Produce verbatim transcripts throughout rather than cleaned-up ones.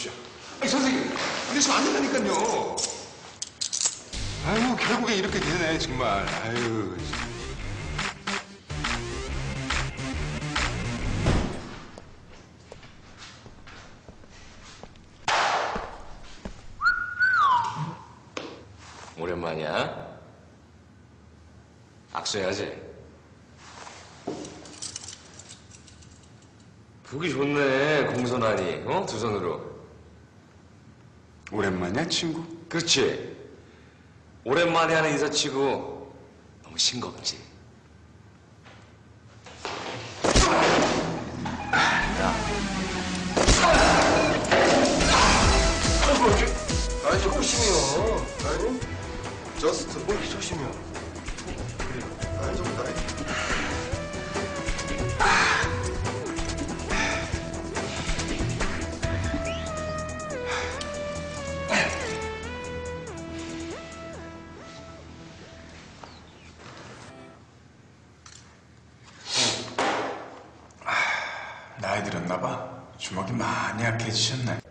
보여주십시오. 아니, 선생님, 이러시면 안 된다니까요. 아유, 결국에 이렇게 되네, 정말. 아유. 오랜만이야? 악수해야지. 보기 좋네, 공손하니. 어? 두 손으로. 오랜만이야, 친구? 그렇지. 오랜만에 하는 인사치고 너무 싱겁지. 야. 아니, 조심해요. 아니, 저스트 뭘 이렇게 조심해요. 그래, 아니, 좀 나이. 나이 들었나봐. 주먹이 많이 약해지셨네.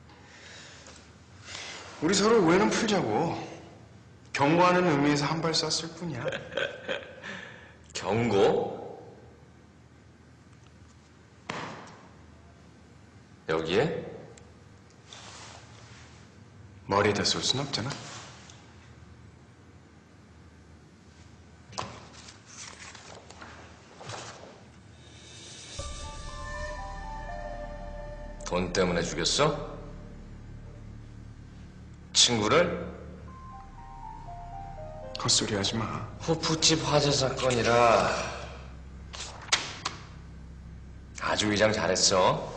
우리 서로 오해는 풀자고. 경고하는 의미에서 한 발 쐈을 뿐이야. 경고? 여기에? 머리에다 쏠 순 없잖아. 돈 때문에 죽였어? 친구를? 헛소리 하지 마. 호프집 화재 사건이라 아주 위장 잘했어.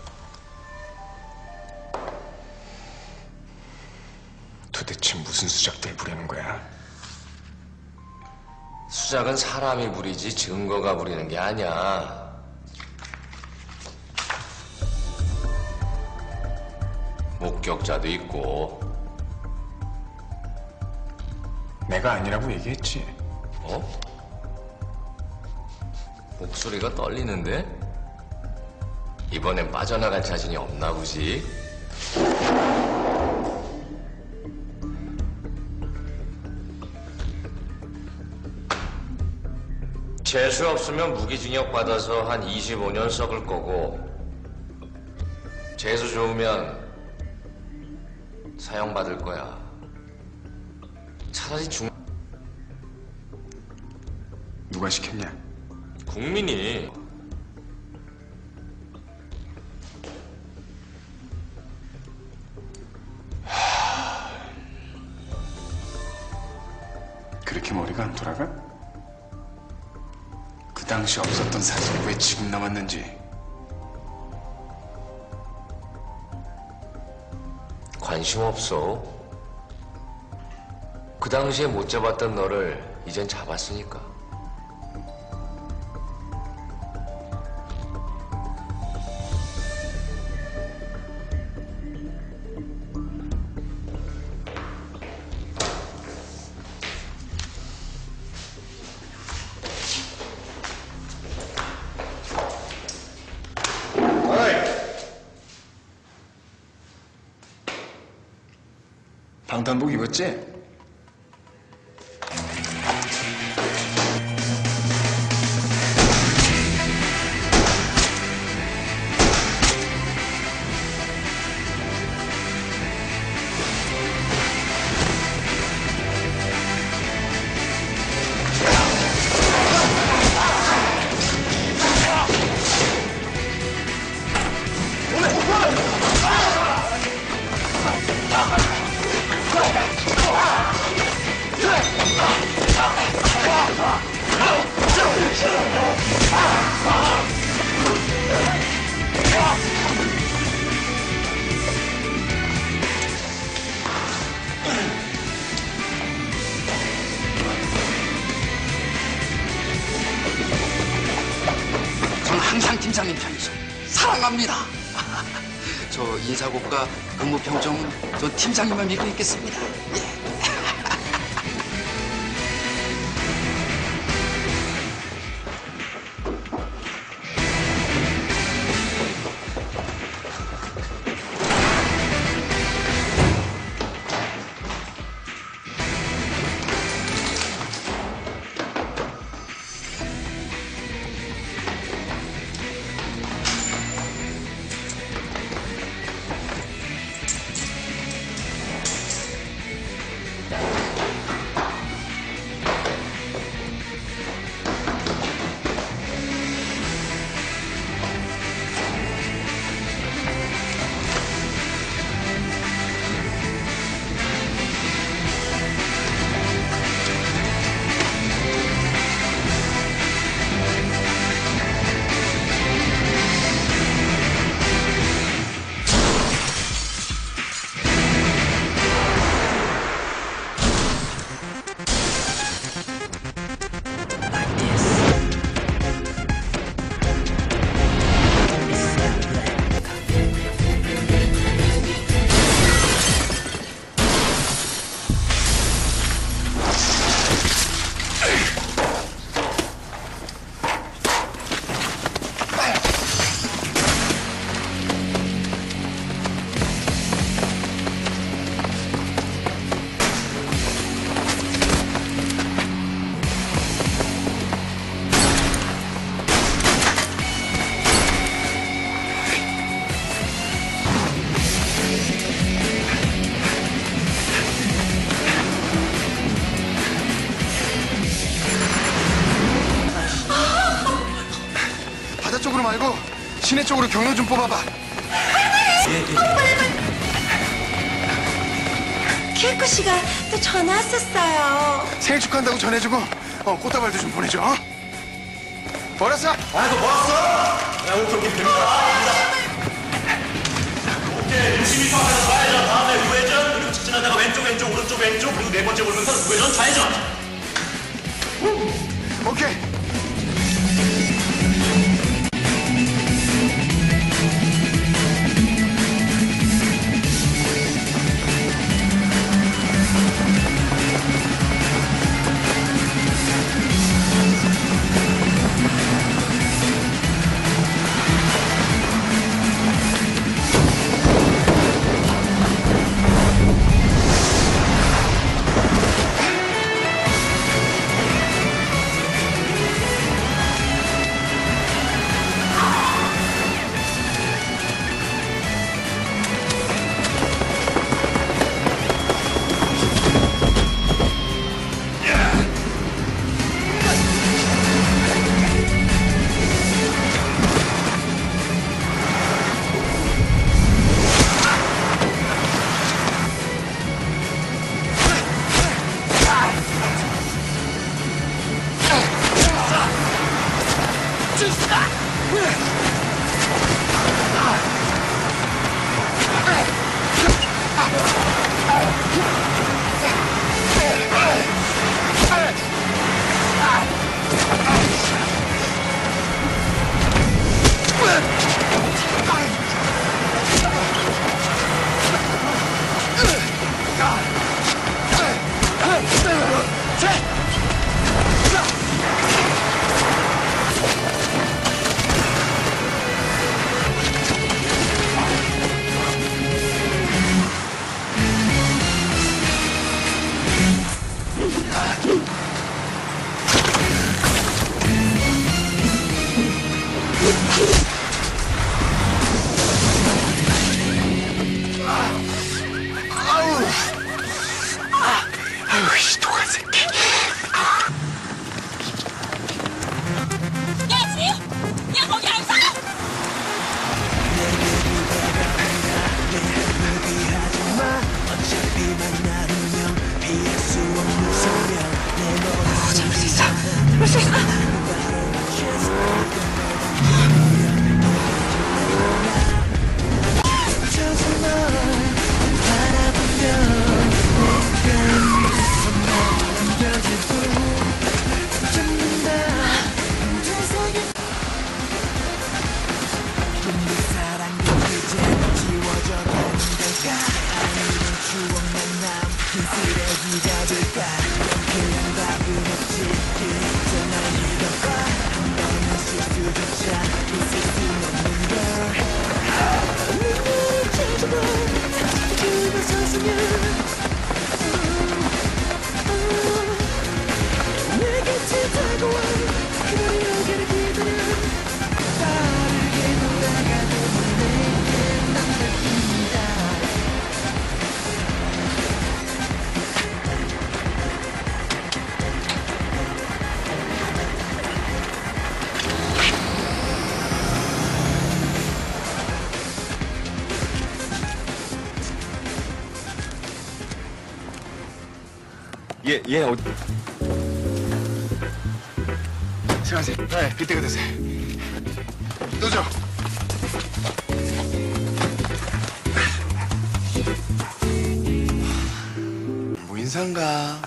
도대체 무슨 수작들 부리는 거야? 수작은 사람이 부리지 증거가 부리는 게 아니야. 목격자도 있고. 내가 아니라고 얘기했지. 어? 목소리가 떨리는데? 이번엔 빠져나갈 자신이 없나 보지? 재수 없으면 무기징역 받아서 한 이십오 년 썩을 거고, 재수 좋으면 사형받을 거야. 차라리 중... 누가 시켰냐? 국민이. 그렇게 머리가 안 돌아가? 그 당시 없었던 사진이 왜 지금 남았는지. 관심 없어. 그 당시에 못 잡았던 너를 이젠 잡았으니까. 방탄복 입었지? 저는 항상 팀장님 편이죠. 사랑합니다. 저 인사고과 근무평점은 저 팀장님만 믿고 있겠습니다. 예. 시내 쪽으로 경로 좀 뽑아봐. 키에코 씨가 또 전화 왔었어요. 생일 축하한다고 전해주고 어, 꽃다발도 좀 보내줘. 어? 버렸어? 아이고 멀었어? 야 오케이 오케이 오케이 유심히 파악해서 좌회전 다음에 우회전 그리고 직진하다가 왼쪽 왼쪽 오른쪽 왼쪽 그리고 네 번째 오르면서 우회전 좌회전. 오케이. 아유, 이 독한 새끼. 야, 지! 야, 거기 안 서! 어, 잡을 수 있어. 잡을 수 있어. 얘, 얘 어디? 세관씨, 네, 빗대가 되세요. 또 줘. 뭐 인사인가?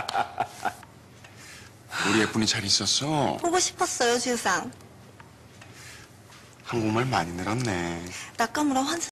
우리 예쁜이 잘 있었어? 보고 싶었어요, 주상. 한국말 많이 늘었네. 낙가무라 환